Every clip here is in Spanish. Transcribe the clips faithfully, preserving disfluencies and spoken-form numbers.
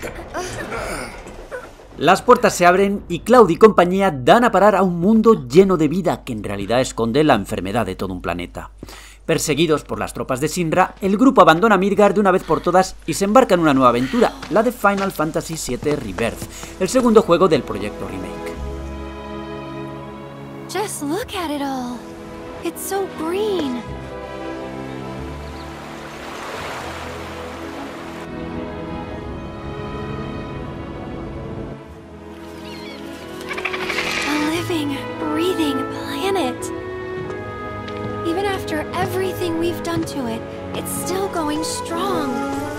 Las puertas se abren y Cloud y compañía dan a parar a un mundo lleno de vida que en realidad esconde la enfermedad de todo un planeta. Perseguidos por las tropas de Shinra, el grupo abandona Midgard de una vez por todas y se embarca en una nueva aventura, la de Final Fantasy siete Rebirth, el segundo juego del proyecto remake. Just look at it all. It's so green. A living, breathing planet. Even after everything we've done to it, it's still going strong.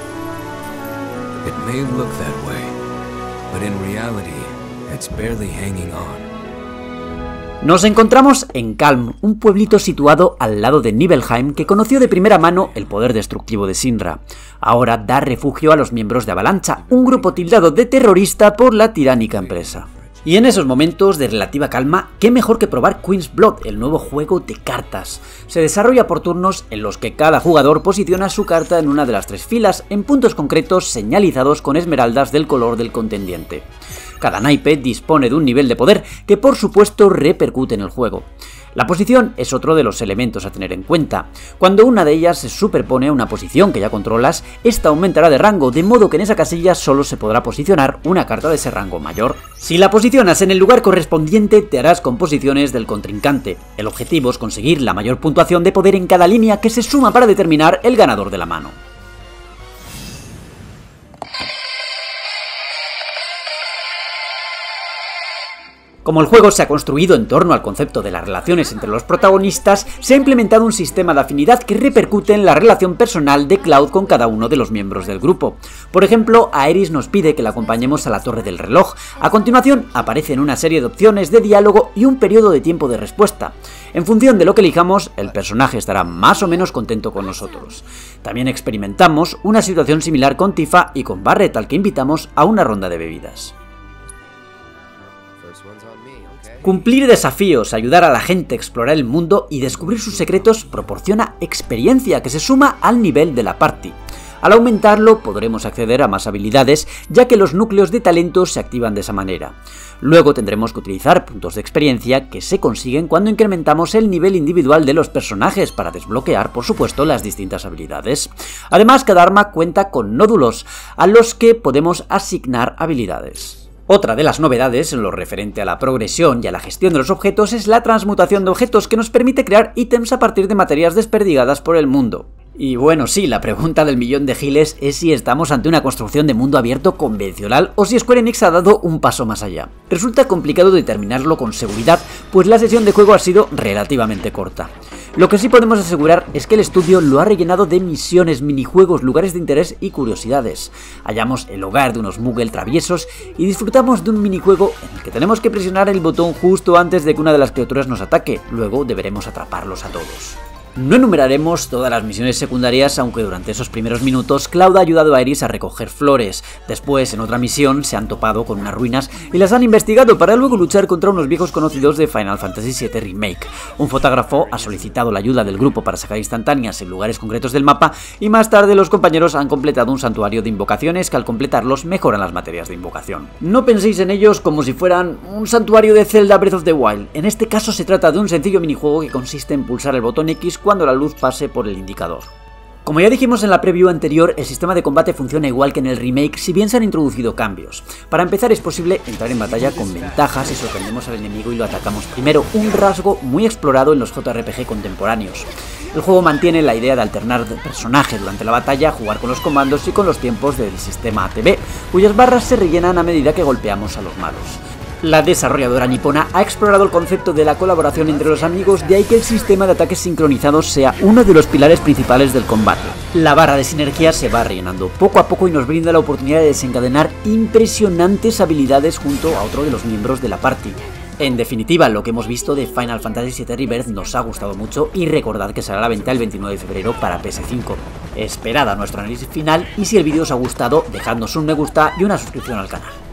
It may look that way, but in reality, it's barely hanging on. Nos encontramos en Kalm, un pueblito situado al lado de Nibelheim que conoció de primera mano el poder destructivo de Shinra. Ahora da refugio a los miembros de Avalancha, un grupo tildado de terrorista por la tiránica empresa. Y en esos momentos de relativa calma, qué mejor que probar Queen's Blood, el nuevo juego de cartas. Se desarrolla por turnos en los que cada jugador posiciona su carta en una de las tres filas, en puntos concretos señalizados con esmeraldas del color del contendiente. Cada naipe dispone de un nivel de poder que por supuesto repercute en el juego. La posición es otro de los elementos a tener en cuenta. Cuando una de ellas se superpone a una posición que ya controlas, esta aumentará de rango, de modo que en esa casilla solo se podrá posicionar una carta de ese rango mayor. Si la posicionas en el lugar correspondiente, te harás con posiciones del contrincante. El objetivo es conseguir la mayor puntuación de poder en cada línea que se suma para determinar el ganador de la mano. Como el juego se ha construido en torno al concepto de las relaciones entre los protagonistas, se ha implementado un sistema de afinidad que repercute en la relación personal de Cloud con cada uno de los miembros del grupo. Por ejemplo, Aeris nos pide que la acompañemos a la Torre del Reloj. A continuación, aparecen una serie de opciones de diálogo y un periodo de tiempo de respuesta. En función de lo que elijamos, el personaje estará más o menos contento con nosotros. También experimentamos una situación similar con Tifa y con Barret, al que invitamos a una ronda de bebidas. Cumplir desafíos, ayudar a la gente a explorar el mundo y descubrir sus secretos proporciona experiencia que se suma al nivel de la party. Al aumentarlo podremos acceder a más habilidades, ya que los núcleos de talento se activan de esa manera. Luego tendremos que utilizar puntos de experiencia que se consiguen cuando incrementamos el nivel individual de los personajes para desbloquear, por supuesto, las distintas habilidades. Además, cada arma cuenta con nódulos, a los que podemos asignar habilidades. Otra de las novedades en lo referente a la progresión y a la gestión de los objetos es la transmutación de objetos, que nos permite crear ítems a partir de materias desperdigadas por el mundo. Y bueno, sí, la pregunta del millón de giles es si estamos ante una construcción de mundo abierto convencional o si Square Enix ha dado un paso más allá. Resulta complicado determinarlo con seguridad, pues la sesión de juego ha sido relativamente corta. Lo que sí podemos asegurar es que el estudio lo ha rellenado de misiones, minijuegos, lugares de interés y curiosidades. Hallamos el hogar de unos Moogle traviesos y disfrutamos de un minijuego en el que tenemos que presionar el botón justo antes de que una de las criaturas nos ataque. Luego deberemos atraparlos a todos. No enumeraremos todas las misiones secundarias, aunque durante esos primeros minutos Cloud ha ayudado a Aeris a recoger flores. Después, en otra misión, se han topado con unas ruinas y las han investigado para luego luchar contra unos viejos conocidos de Final Fantasy siete Remake. Un fotógrafo ha solicitado la ayuda del grupo para sacar instantáneas en lugares concretos del mapa y más tarde los compañeros han completado un santuario de invocaciones que al completarlos mejoran las materias de invocación. No penséis en ellos como si fueran un santuario de Zelda Breath of the Wild. En este caso se trata de un sencillo minijuego que consiste en pulsar el botón X cuando la luz pase por el indicador. Como ya dijimos en la preview anterior, el sistema de combate funciona igual que en el remake, si bien se han introducido cambios. Para empezar, es posible entrar en batalla con ventajas si sorprendemos al enemigo y lo atacamos primero, un rasgo muy explorado en los J R P G contemporáneos. El juego mantiene la idea de alternar de personaje durante la batalla, jugar con los comandos y con los tiempos del sistema A T B, cuyas barras se rellenan a medida que golpeamos a los malos. La desarrolladora nipona ha explorado el concepto de la colaboración entre los amigos, de ahí que el sistema de ataques sincronizados sea uno de los pilares principales del combate. La barra de sinergia se va rellenando poco a poco y nos brinda la oportunidad de desencadenar impresionantes habilidades junto a otro de los miembros de la party. En definitiva, lo que hemos visto de Final Fantasy siete Rebirth nos ha gustado mucho y recordad que saldrá a la venta el veintinueve de febrero para P S cinco. Esperad a nuestro análisis final y si el vídeo os ha gustado, dejadnos un me gusta y una suscripción al canal.